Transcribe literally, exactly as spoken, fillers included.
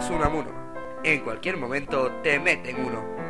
somos Unamuno. En cualquier momento te meten uno.